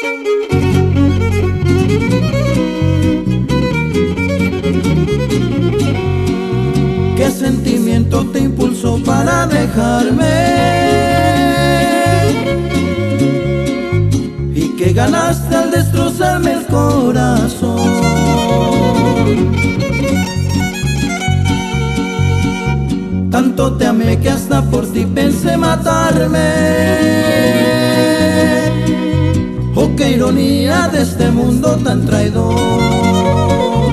¿Qué sentimiento te impulsó para dejarme? ¿Y qué ganaste al destrozarme el corazón? Tanto te amé que hasta por ti pensé matarme. Oh, qué ironía de este mundo tan traidor.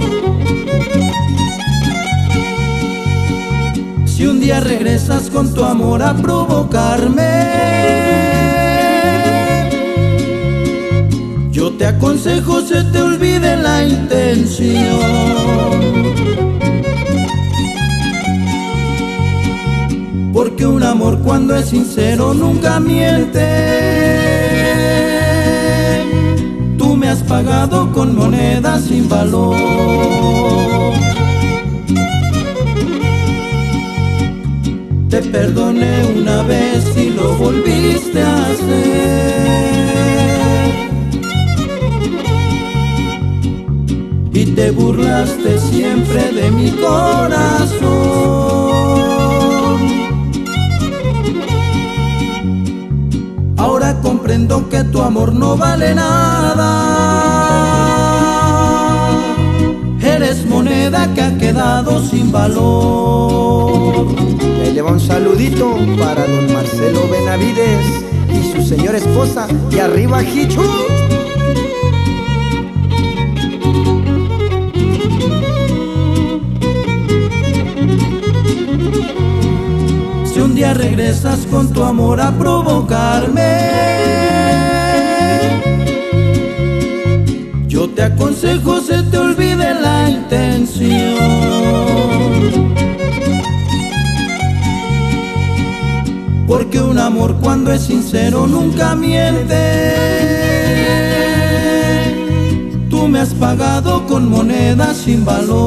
Si un día regresas con tu amor a provocarme, yo te aconsejo se te olvide la intención. Porque un amor cuando es sincero nunca miente. Tú me has pagado con monedas sin valor. Te perdoné una vez y lo volviste a hacer. Y te burlaste siempre de mi corazón. Ahora comprendo que tu amor no vale nada. Eres moneda que ha quedado sin valor. Le va un saludito para don Marcelo Benavides y su señora esposa. Y arriba Hichu. Si un día regresas con tu amor a provocarme, yo te aconsejo se te olvide la intención. Porque un amor cuando es sincero nunca miente. Tú me has pagado con monedas sin valor.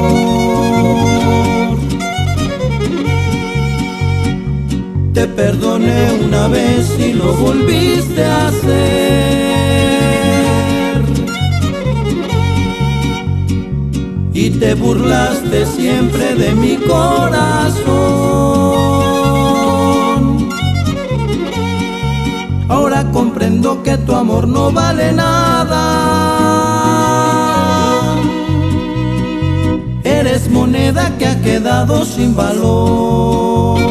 Te perdoné una vez y lo volviste a hacer. Y te burlaste siempre de mi corazón. Ahora comprendo que tu amor no vale nada. Eres moneda que ha quedado sin valor.